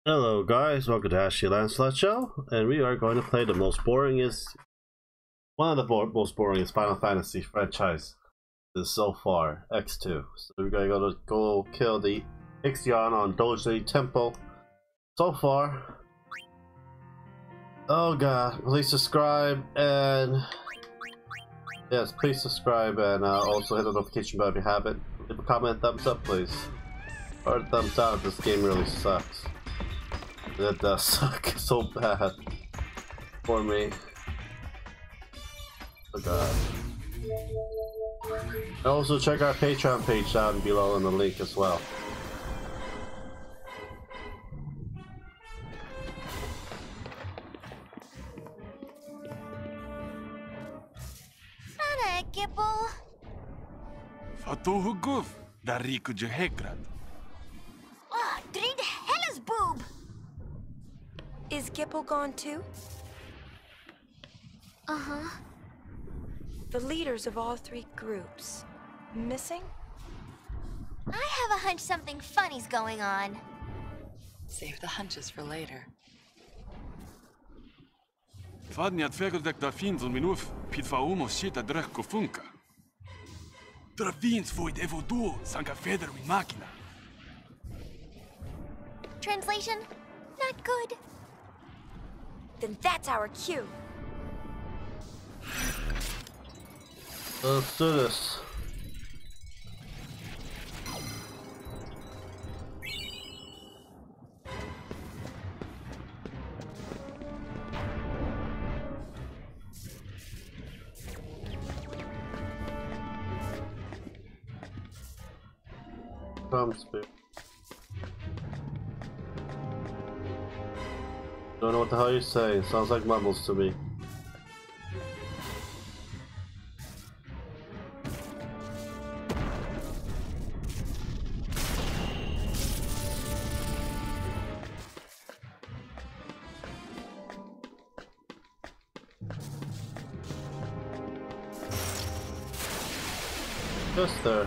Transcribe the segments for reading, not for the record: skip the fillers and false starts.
Hello guys, welcome to Ashley Lancelot Show, and we are going to play the most boringest, one of the most boringest Final Fantasy franchise so far, X2. So we're gonna go kill the Ixion on Dojin Temple. So far, oh god, please subscribe and yes, please subscribe and also hit the notification bell if you haven't. Leave a comment, thumbs up please, or a thumbs down if this game really sucks. That does suck so bad for me. Oh god. And also check our Patreon page down below in the link as well. Sana, Gipple. Fatuhuguf, dariku jehegrad. Ah, drin hellas boob. Is Gipple gone too? Uh-huh. The leaders of all three groups missing? I have a hunch something funny's going on. Save the hunches for later. Fadniat fegurdek da fins un minuf, pitfa umo shita drech kofunka. Travins void evodu, sanka feder win machina. Translation? Not good. Then that's our cue. Let's do this. Come speak. Don't know what the hell you're saying. Sounds like mumbles to me. Just there.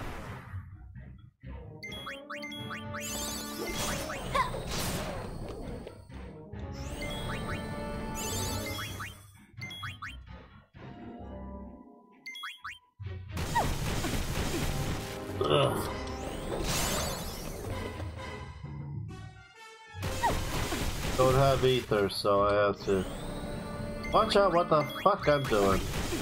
Ugh. Don't have ether, so I have to watch out what the fuck I'm doing.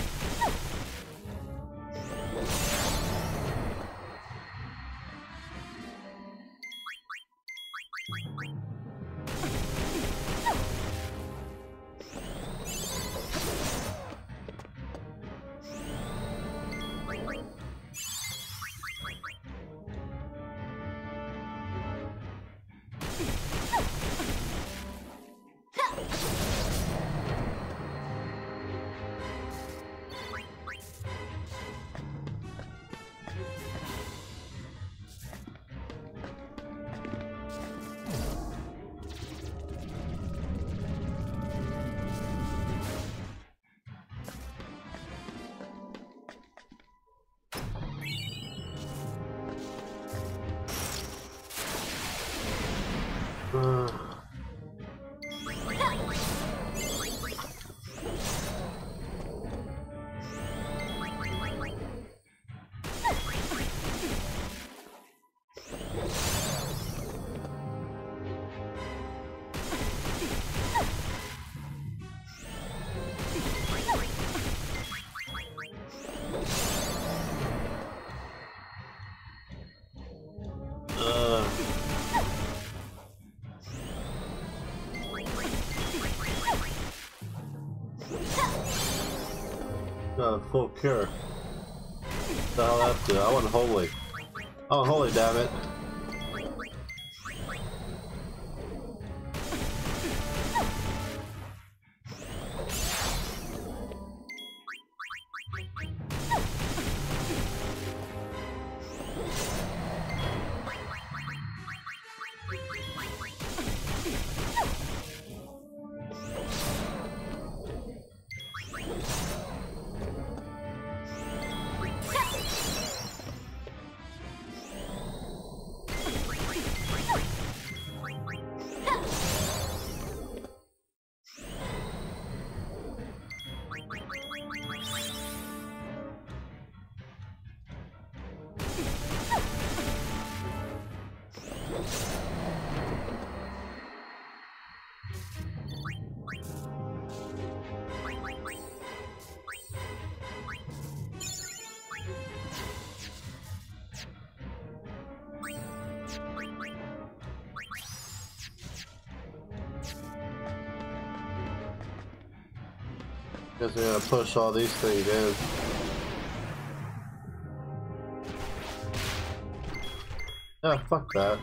Got a full cure. What the hell that do? I want holy. Oh, holy, damn it. Guess we gotta push all these things in. Yeah, fuck that.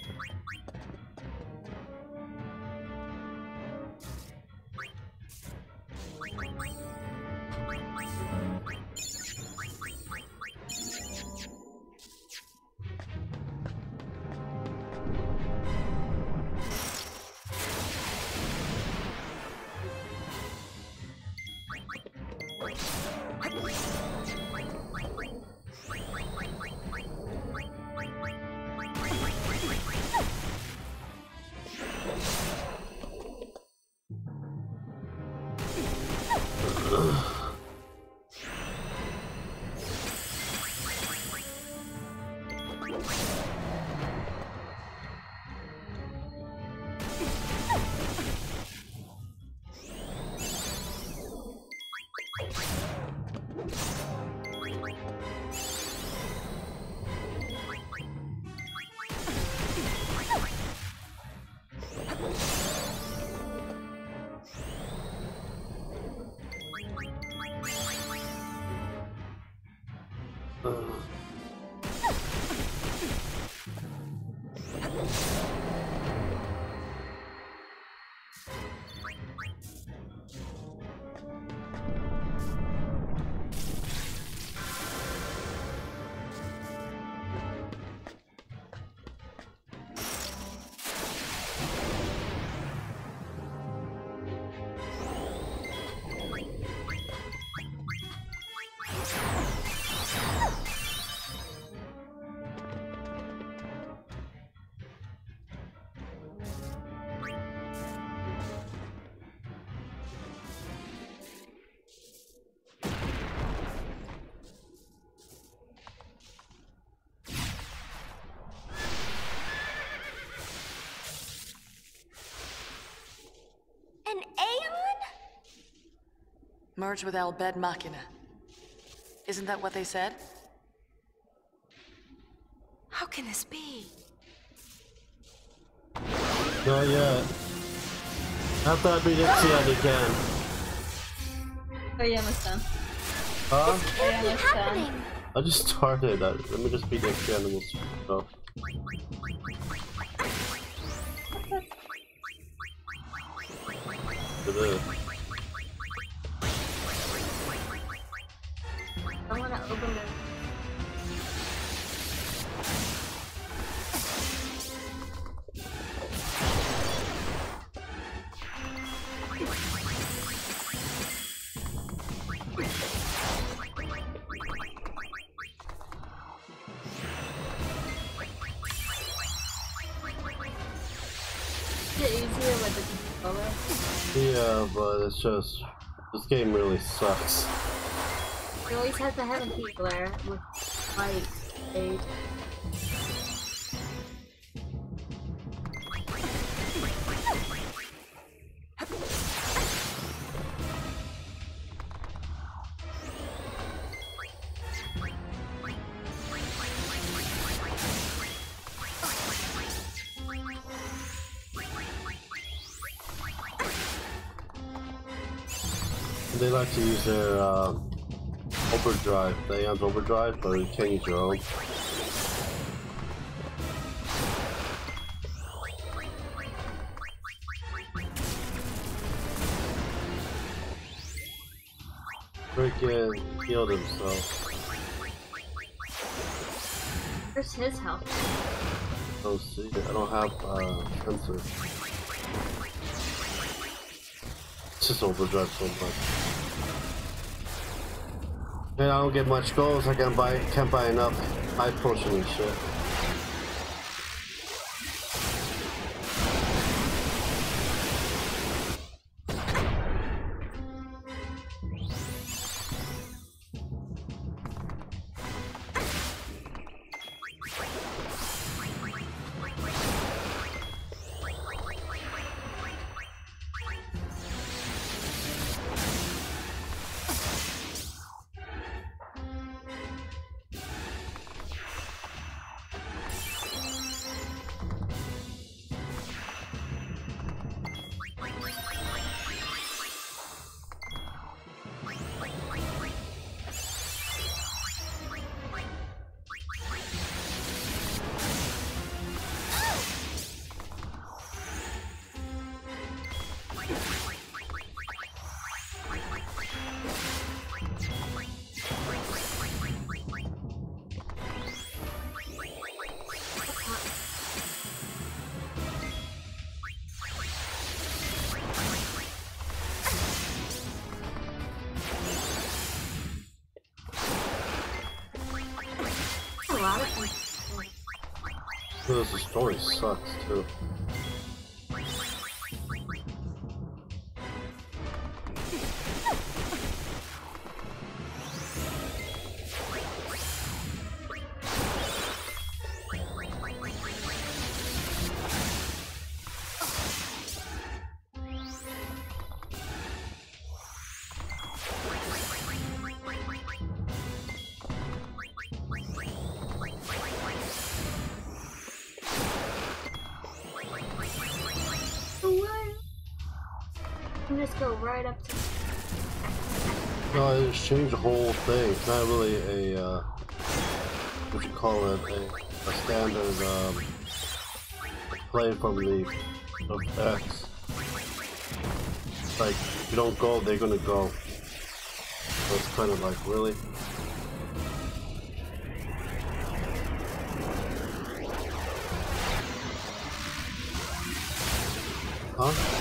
An Aeon? Merge with Al Bhed Machina. Isn't that what they said? How can this be? Not yet. I thought I'd beat Ixion again. Oh, yeah, almost done. Huh? Yeah, almost done. Happening. I just started. Let me just beat Ixion and we'll go. It is. I wanna open it. Is it easier with the controller? Yeah, but it's just this game really sucks. You always have to have a key glare with light stage. They like to use their overdrive, the Aeon's overdrive, but you can't use your own. Freaking healed himself. Where's his health? Oh, see, I don't have sensor. It's just overdrive so much. And I don't get much goals. I can't buy enough high potion and shit. Because the story sucks too. Just go right up to. No, I just changed the whole thing. It's not really a what you call it, a standard play from the X. It's like if you don't go, they're gonna go. So it's kind of like really. Huh?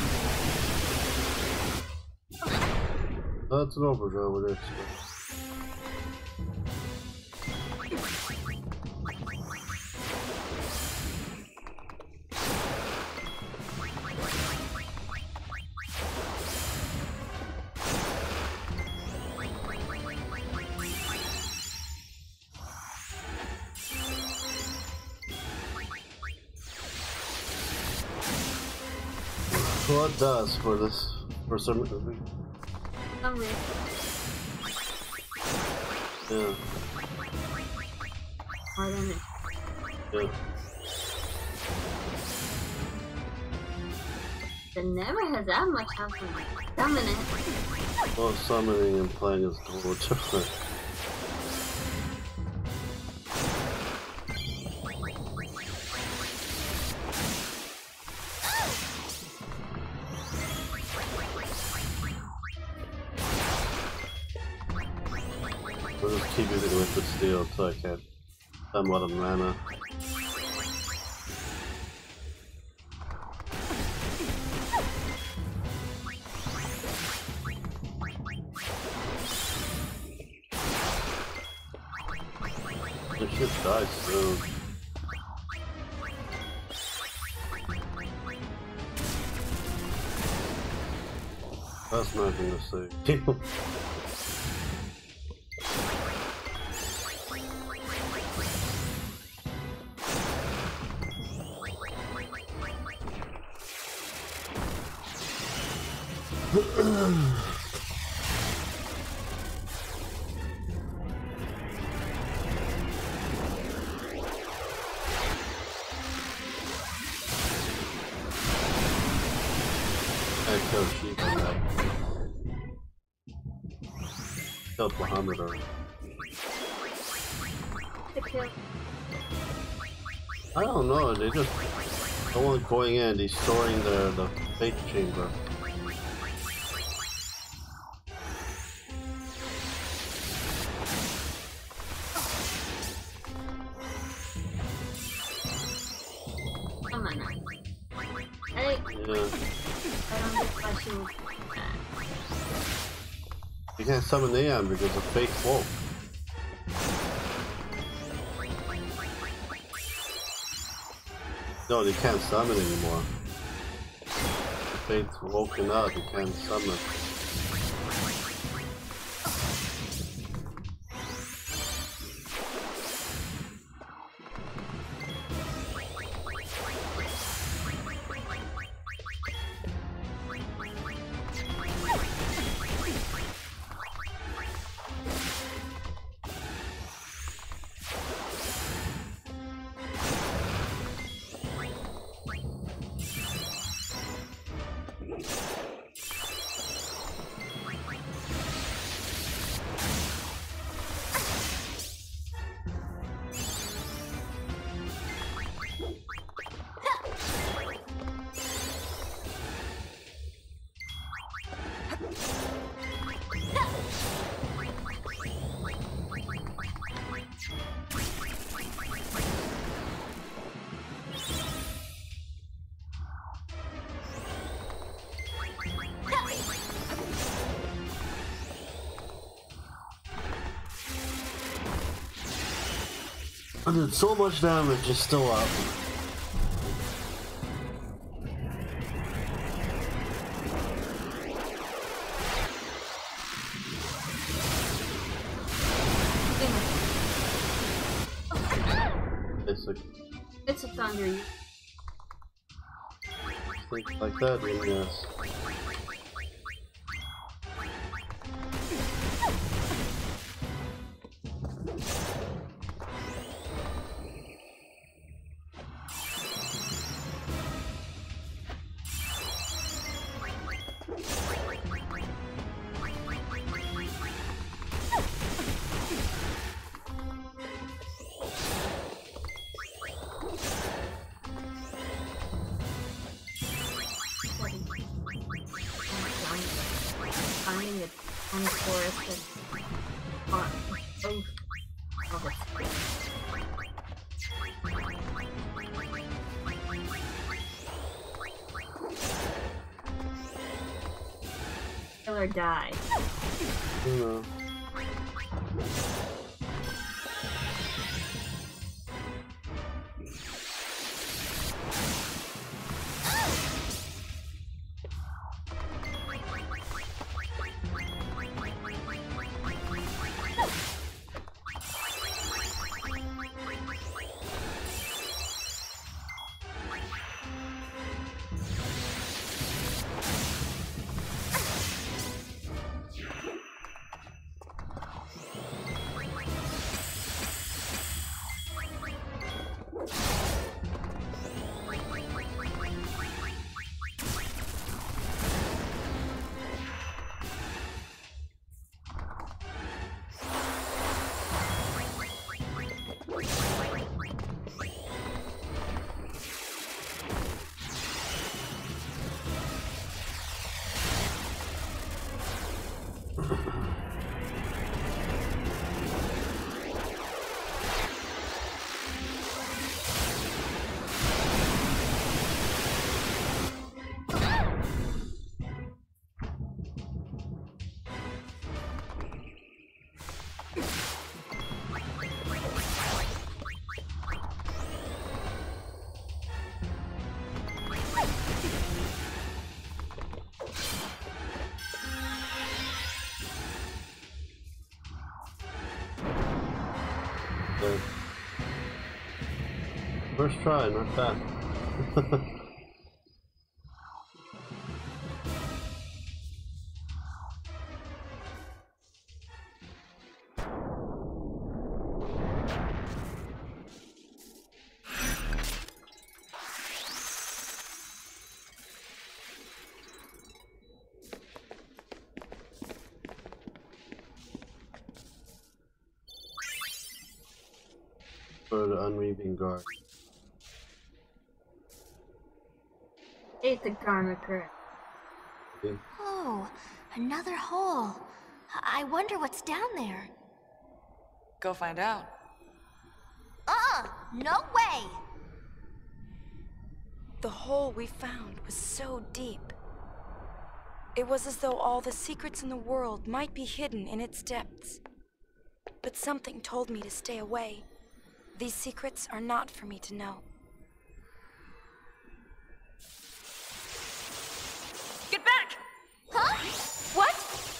That's an overdrive with it. Well, it does for this, for some reason. Yeah. More than it. Yeah. It never has that much health in it. Summon it. Well, summoning and playing is a little different. We'll just keep using liquid steel until I can somewhat of mana. It should die soon. That's nothing to say. I killed sheep on that. Killed Muhammad already. I don't know, they just no one going in, destroying the fate chamber. You can't summon Aeon because of fake wolf. No, they can't summon anymore. The fate's woken up, you can't summon. I did so much damage, it's still up. It's a thunder. Things like that, yes. Finding it on the forest and kill or die. No. First try, not bad. For the unweaving guard. It's a karma curse. Oh, another hole. I wonder what's down there. Go find out. No way! The hole we found was so deep. It was as though all the secrets in the world might be hidden in its depths. But something told me to stay away. These secrets are not for me to know. Get back! Huh? What?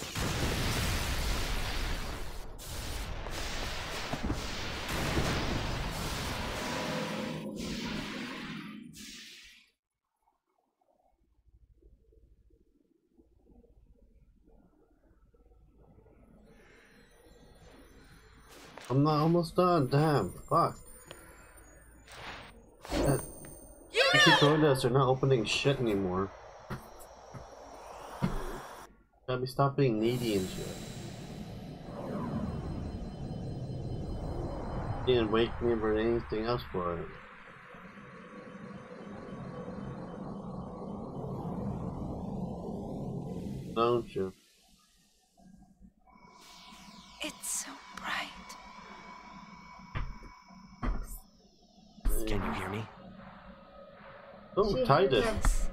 I'm not almost done, damn, fuck. I keep doing this, they're not opening shit anymore. Gotta be stop being needy and shit. Didn't wake me for anything else for it. Don't you? It's so bright. Can you hear me? Oh, She Titus. has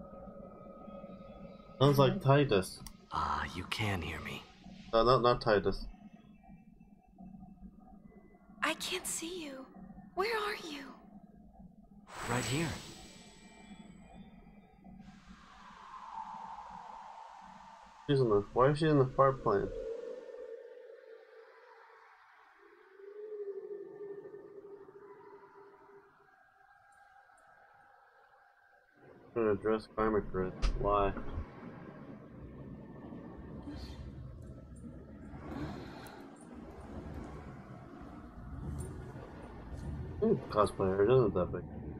Sounds like Titus. Ah, you can hear me. No, not Titus. I can't see you. Where are you? Right here. She's in the. Why is she in the far plane? Trying to address climate risk. Why? Cosplayer isn't that big.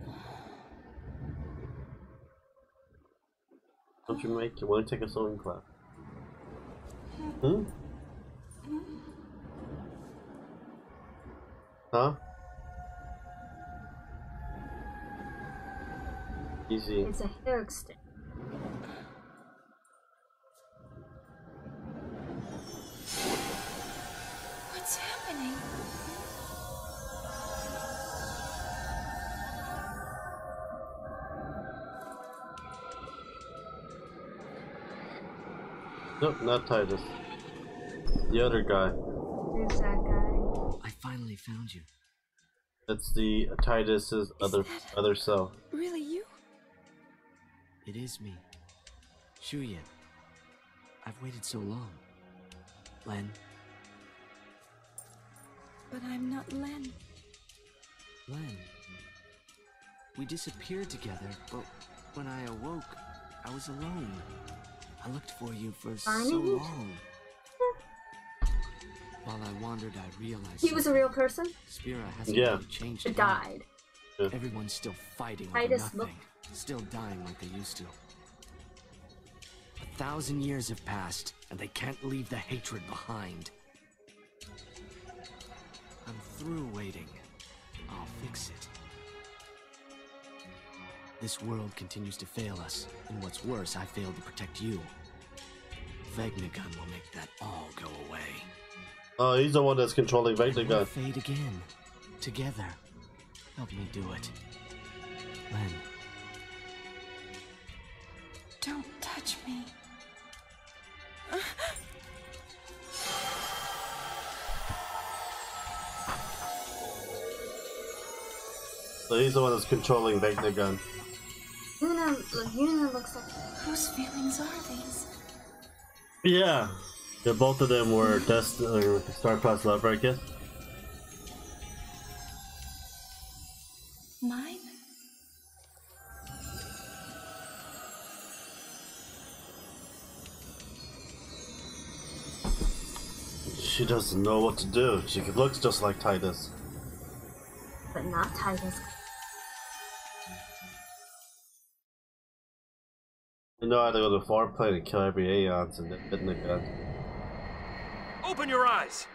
Don't you make you want to take a sewing class? Hmm? Huh? Easy. It's a hair extension. What's happening? Nope, not Titus. The other guy. Who's that guy? I finally found you. It's the Titus's other self. Really you? It is me. Shuya. I've waited so long. Len. But I'm not Len. Len. We disappeared together, but when I awoke, I was alone. I looked for you for so long. While I wandered, I realized He was a real person? Spira hasn't Yeah. really changed. It died. Everyone's still fighting over Titus nothing. looked- Still dying like they used to. 1,000 years have passed, and they can't leave the hatred behind. I'm through waiting. I'll fix it. This world continues to fail us, and what's worse, I failed to protect you. Vegnagun will make that all go away. Oh, he's the one that's controlling We'll Vegnagun. fade again. Together. Help me do it. Len. Don't touch me. So he's the one that's controlling Vegnagun. Yuna looks like... Whose feelings are these? Yeah. Yeah, both of them were star-crossed lover, I guess. Mine? She doesn't know what to do. She looks just like Titus. But not Titus. You know how to go to the far plane and kill every Aeons and then the gun. Open your eyes!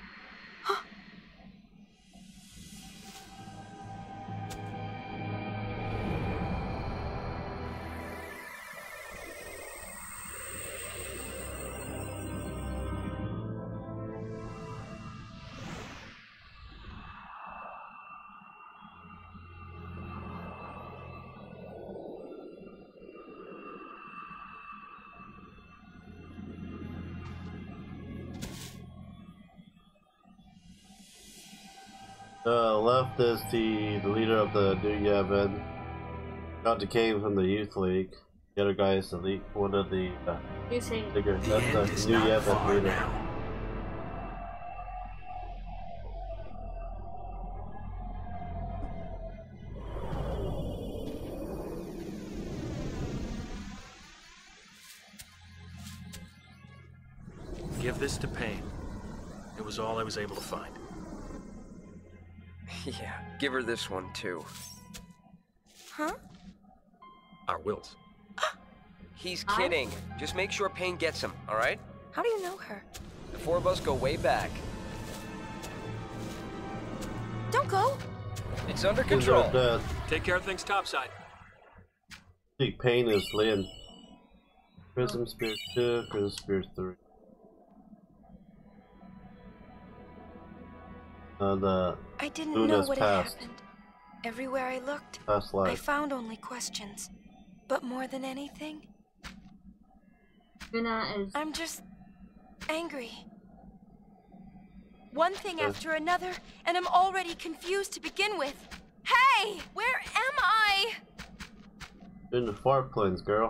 Left is the leader of the New Yevon. Got decayed from the Youth League. The other guy is the lead, one of the You say... bigger. The end That's is the New not Yevon far leader. now. Give this to Pain. It was all I was able to find. Yeah, give her this one too. Huh? Our wills. He's kidding. Just make sure Pain gets him, alright? How do you know her? The four of us go way back. Don't go! It's under These are control. dead. Take care of things topside. I think Pain is Lynn. Prism Spirit 2, Prism Spirit 3. I didn't Luna's know what had past. happened. Everywhere I looked, Past I life. found only questions. But more than anything, Yuna is... I'm just angry. One thing after another, and I'm already confused to begin with. Hey! Where am I? You're in the far plains, girl.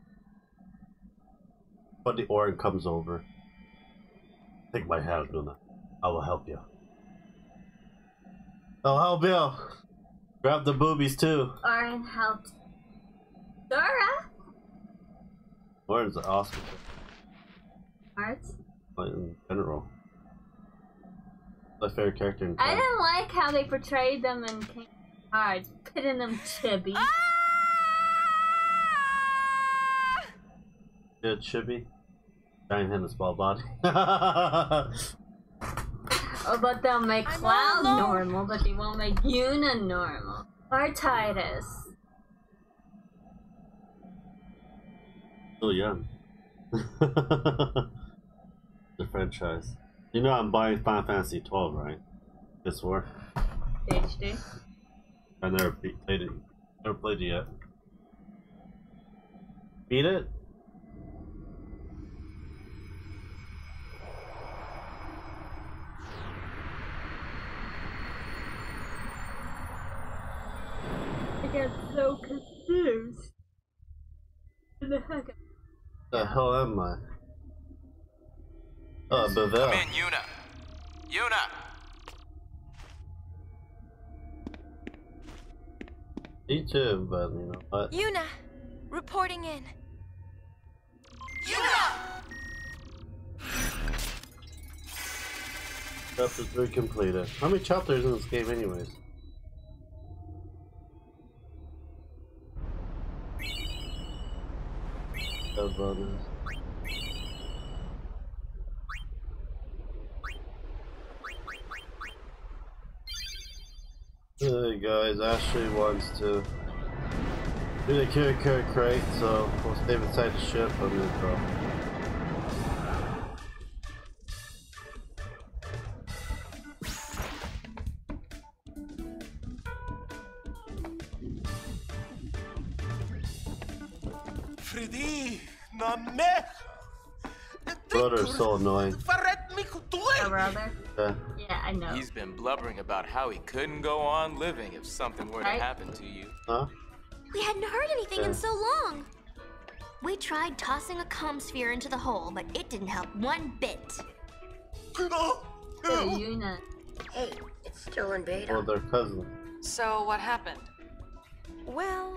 But the Orin comes over. Take my hand, Luna. I will help you. I'll help you. Grab the boobies too. Orin helped Dora. Orin's an awesome Art. in general. My favorite character in I didn't like how they portrayed them in Kingdom Hearts, pitting them chibi. Yeah, chibi. Giant hand and small body. Oh, but they'll make Cloud normal, but they won't make Yuna normal. Or Titus. Still young. The franchise. You know I'm buying Final Fantasy 12, right? This war. HD. I never played it. Never played it yet. Beat it? I get so confused. What the heck? The hell am I? Oh, Bevelle. Come in, Yuna. Yuna! Me too, but you know what? Yuna, reporting in. Yuna! Chapter 3 completed. How many chapters in this game anyways? Hey guys, Ashley wants to do the character crate, so we'll stay inside the ship. I'm gonna go. Freddy, na merda! Brother's so annoying. Oh, brother? Yeah. Yeah, I know. He's been blubbering about how he couldn't go on living if something were to happen to you. Huh? We hadn't heard anything in so long. We tried tossing a comm sphere into the hole, but it didn't help one bit. Yuna. Hey, it's still in beta. Well, they're cousins. So, what happened? Well...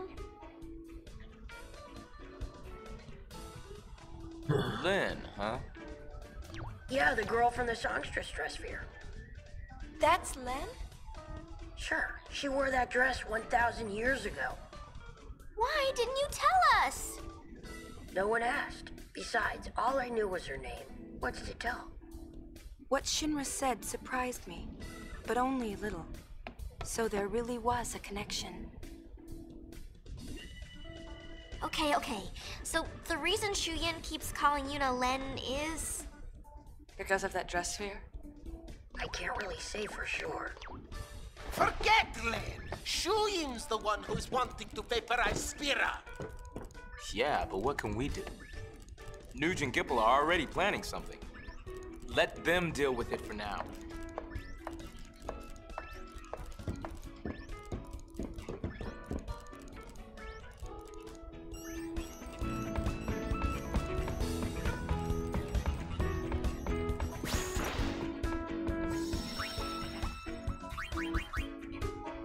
Lynn, huh? Yeah, the girl from the songstress dress sphere. That's Len? Sure, she wore that dress 1,000 years ago. Why didn't you tell us? No one asked. Besides, all I knew was her name. What's to tell? What Shinra said surprised me, but only a little. So there really was a connection. Okay. So the reason Shuyin keeps calling Yuna Len is... Because of that dress sphere? I can't really say for sure. Forget Len! Shuyin's the one who's wanting to vaporize Spira! Yeah, but what can we do? Nuge and Gipple are already planning something. Let them deal with it for now.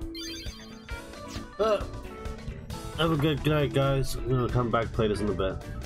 Have a good night, guys. I'm gonna come back, play this in a bit.